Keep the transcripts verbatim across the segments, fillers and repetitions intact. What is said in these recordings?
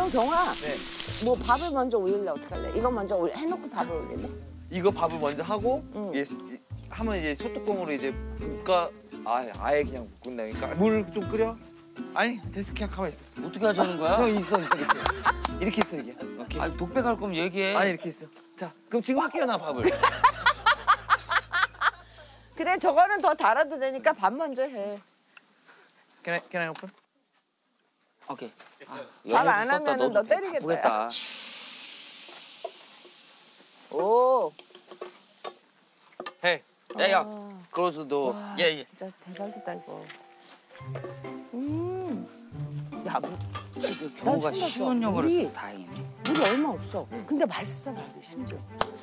그럼 경아. 네. 뭐 밥을 먼저 올릴래 어떻게 할래? 이거 먼저 올, 해놓고 밥을 올릴래? 이거 밥을 먼저 하고 응. 이제 하면 이제 소뚜껑으로 이제 볶아 아예 아예 그냥 볶는다니까. 물 좀 끓여? 아니 됐어 그냥 가만 있어. 어떻게 하자는 거야? 형 있어 있어 이렇게 이렇게 있어 이게. 오케이. 아니 독백할 거면 얘기해. 아니 이렇게 있어. 자 그럼 지금 할게요 나 밥을. 그래 저거는 더 달아도 되니까 밥 먼저 해. Can I, can I open? 오케이. 밥 안 하면은 너 때리겠다. 바쁘겠다. 오. 헤이, 야야, close the door. 와, 예, 예. 진짜 대박이다 이거. 음. 야, 뭐, 그래도 경호가 생각했어. 쉬운 영어를 우리- 써서 다행이네. 물이 얼마 없어. 근데 맛있어 밥이 심지어.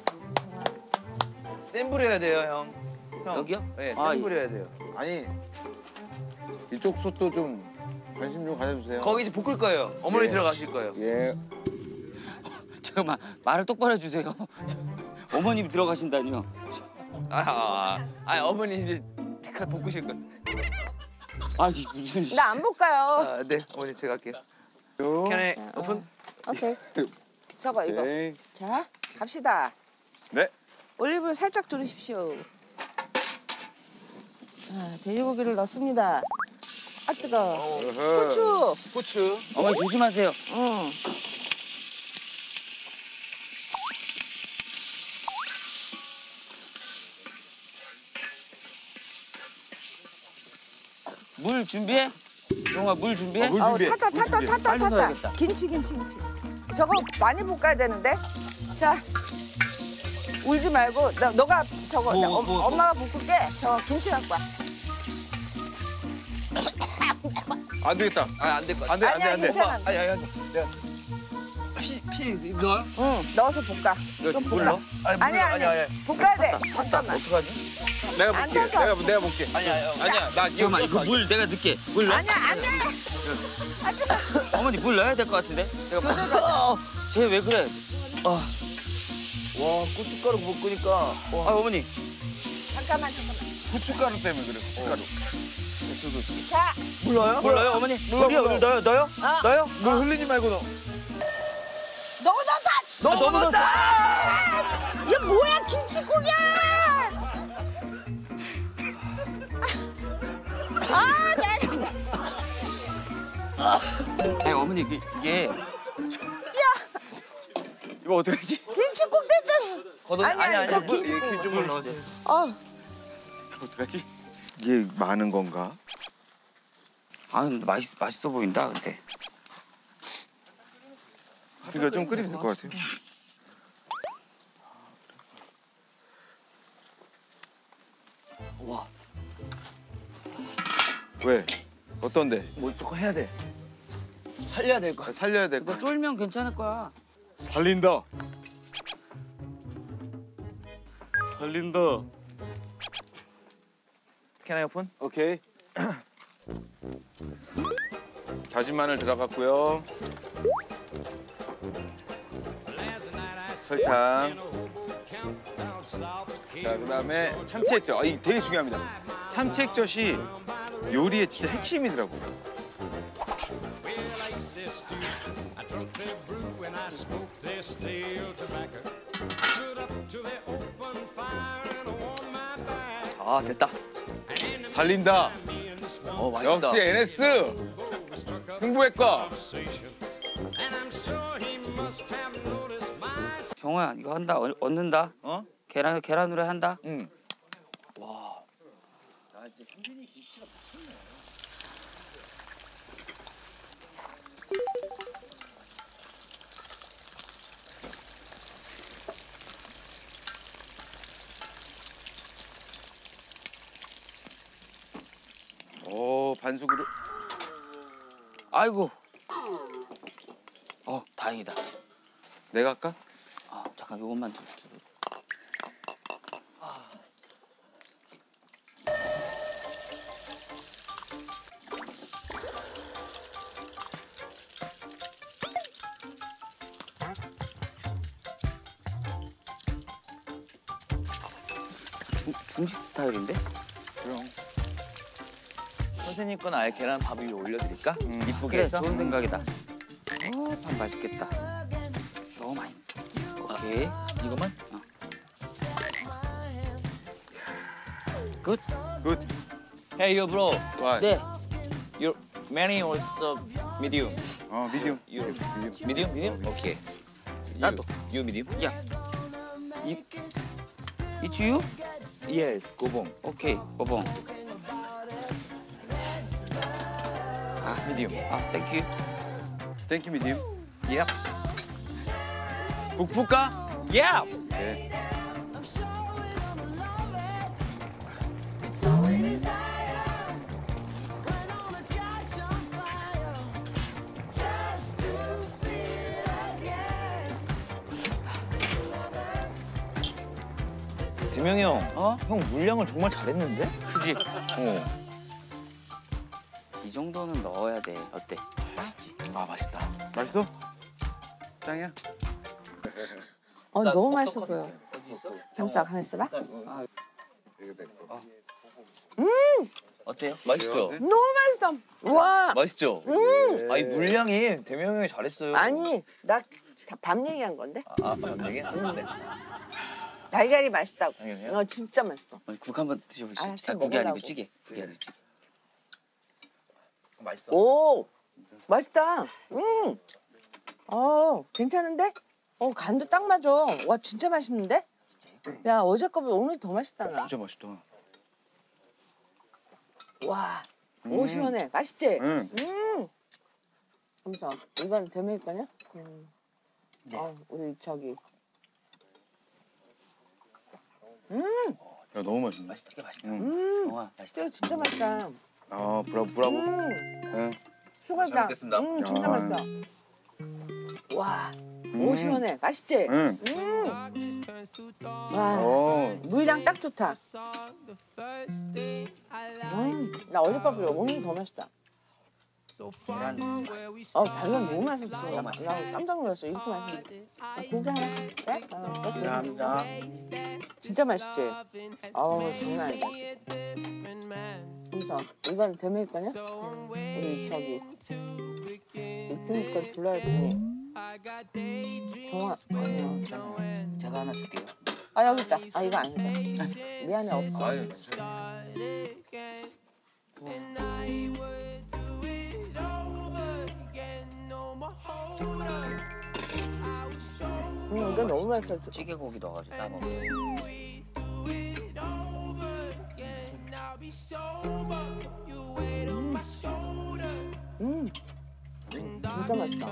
센 불 해야 돼요 형. 형. 여기요? 네, 아, 센 불 해야 돼요. 아니 이쪽 솥도 좀 관심 좀 가져주세요. 거기 이제 볶을 거예요. 어머니 예. 들어가실 거예요. 예. 잠깐만 말을 똑바로 해주세요. 어머님 들어가신다니요. 아, 아, 아, 아 어머니 이제 가 볶으실 거예요. 아 이게 무슨? 나 안 볼까요? 아, 네, 어머니 제가 할게요. Can I open? 오케이. 저거 이거. 오케이. 자, 갑시다. 네. 올리브유 살짝 두르십시오. 자, 돼지고기를 넣습니다. 아 뜨거. 후추. 고추. 어머니 조심하세요. 응. 물 준비해? 용아 물 준비해? 아, 물 어, 준비해. 타타 물 타타 준비해. 타타 빨리 타타. 넣어야겠다. 김치 김치 김치. 저거 많이 볶아야 되는데. 자, 울지 말고 너, 너가 저거 뭐, 나, 뭐, 엄, 뭐. 엄마가 볶을게. 저 김치 갖고 와. 안 되겠다. 아, 안 될 것 같아. 안 돼, 안 돼, 아니야, 안 돼. 괜찮아. 아니, 아니, 아니. 내가 피, 피 넣어요? 응, 넣어서 볶아. 이거 좀 물 볶아. 넣어? 아니, 물 아니 넣어. 아니 아니, 아니. 볶아야 돼. 잠깐만. 어떡하지? 내가 안 볼게. 돼서. 내가 내가 볼게. 아니, 아니, 아니. 아니야, 나 이거 잠깐만 이거 물. 물 내가 넣게. 물 넣어? 아니야 안 돼. 하지 마. 어머니 물 넣어야 될 것 같은데? 제가 쟤 왜 그래? 아, 와, 고춧가루 볶으니까. 와. 아 어머니. 잠깐만 잠깐만. 후춧가루 때문에 그래. 후춧가루. 자, 물 넣어요? 물 넣어요 어머니? 물이요 물 넣어요 넣어요? 어. 넣어요? 물 흘리지 말고 넣어. 너무 넣었다. 너무 넣었다! 아, 이게 뭐야 김치국이야. 아, 짜증나. 아니 어머니 이게, 이게 야, 이거 어떡하지? 김치국 됐잖아. 걷어. 아니, 아니, 아니, 아니, 저 물 김치국. 이렇게 좀 넣으세요. 어, 이거 어떡하지? 이게 많은 건가? 아 근데 맛있, 맛있어 보인다 근데. 이거 좀 끓이면 될 것 같아요. 와. 왜? 어떤데? 뭐 조금 해야 돼. 살려야 될 것 같아. 살려야 될 것 너 같아. 쫄면 괜찮을 거야. 살린다. 살린다. Can I open? 오케이. 다진 마늘 들어갔고요. 설탕. 자, 그다음에 참치 액젓. 아, 이게 되게 중요합니다. 참치 액젓이 요리의 진짜 핵심이더라고요. 아, 됐다. 살린다. 어, 맛있다. 역시 엔에스. 흥부외과. 경호야 이거 한다 얻- 얻는다. 어? 계란 계란 후라이 한다. 응. 오, 반숙으로. 아이고. 어 다행이다. 내가 할까? 아 잠깐 요것만 좀. 중, 중식 스타일인데? 그럼. 선생님 건 아예 계란 밥 위에 올려드릴까? 이쁘게 그래 해서? 좋은 생각이다. 밥 맛있겠다. 너무 많이. 오케이. 이거만? 굿. 굿. Hey, yo, bro. 와. 네. Your menu was uh, medium. 어 미디움. You 미디움. medium? Medium? Okay. 나도. You medium? 야. 이 It's you? Yes, 고봉. 오케이. 버봉. That's medium. 아, 땡큐. 땡큐 미디움. Yep. 북푸까? Yeah. 네. 대명이 형. 어? 형 물량을 정말 잘했는데? 그지? 어. 이 정도는 넣어야 돼. 어때? 맛있지? 아, 맛있다. 맛있어? 짱이야? 어 너무 맛있어 보여. 겸사 가만 있어봐. 어때요? 맛있죠? 너무 맛있어. 와. 맛있죠? 아, 이 물량이 대명이 형이 잘했어요. 아니 나 밥 얘기한 건데. 아, 반응이? 네. 달걀이 맛있다고. 당연해요? 어 진짜 맛있어. 아니, 국 한번 드셔보시죠. 알았어, 아, 국이 아니고 먹으려고. 찌개. 국이 아니고 찌개. 맛있어. 오 맛있다. 음. 어 괜찮은데? 어 간도 딱 맞아. 와 진짜 맛있는데? 진짜요? 야 어제 거보다 오늘 더 맛있다 나. 진짜 맛있다. 와. 오 시원해. 맛있지? 응. 음. 그래서 이건 대메일 거냐? 음. 네. 어, 우리 저기. 음. 야 너무 맛있네. 맛있다. 되게 맛있다. 음. 영화 맛있다. 진짜 진짜 맛있다. 아 브라보 브라보. 음. 응. 수고하다. 잘 먹겠습니다. 음 진짜 아. 맛있어. 와. 오 시원해. 맛있지? 응. 음. 와. 어. 물량 딱 좋다. 음, 나 어젯밥보다 오늘 더 맛있다. 계란 어, 달걀 너무 맛있어. 너무 나 맛있다. 깜짝 놀랐어. 이렇게 맛있는데. 나 고기 하나 줄게. 어, 또 고기. 감사합니다. 진짜 맛있지? 어우, 장난 아니다. 그래서 이건 대메일 거냐? 우리 저기 입주니까 불러야 되니. 정아, 아니야. 제가 하나 줄게요. 아, 여기 있다. 아, 이거 아니다. 미안해, 없어. 아유, 괜찮아. 음, 이거 너무 맛있어. 찌개 고기 넣어가지고 따 먹어. 음, 진짜 맛있다.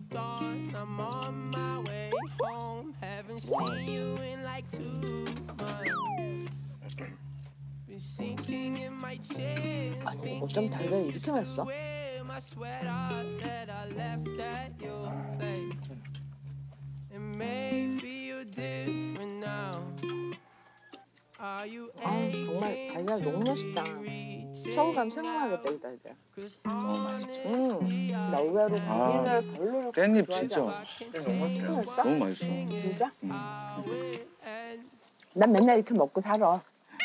아니, 어쩜 달걀이 이렇게 맛있어? 아, 정말 달걀 너무 맛있다. 처음 가면 생각나겠다, 이 달걀. 너무 맛있죠. 음, 나 의외로 고기를 별로 깻잎 좋아하지 진짜 않아. 진짜 맛있어? 너무 맛있어. 진짜? 난 맨날 이렇게 먹고 살아.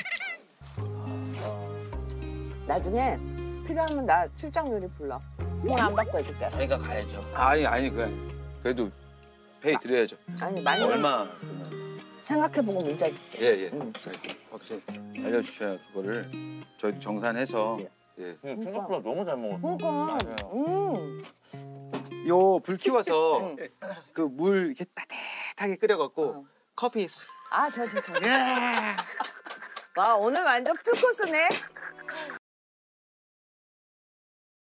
나중에 필요하면 나 출장 요리 불러. 돈 안 받고 해줄게. 저희가 가야죠. 아니 아니 그래. 그래도 페이 드려야죠. 아니 많이 얼마? 생각해보고 문자 줄게. 예예. 응. 확실히 알려주셔야 그거를 저희 정산해서. 그치. 예. 생각보다 너무 잘 먹었어. 그러니까. 음. 요 불 키워서 그 물 이렇게 따뜻하게 끓여갖고 어. 커피 싹. 아, 저, 저, 저. 와, 오늘 완전 풀코스네.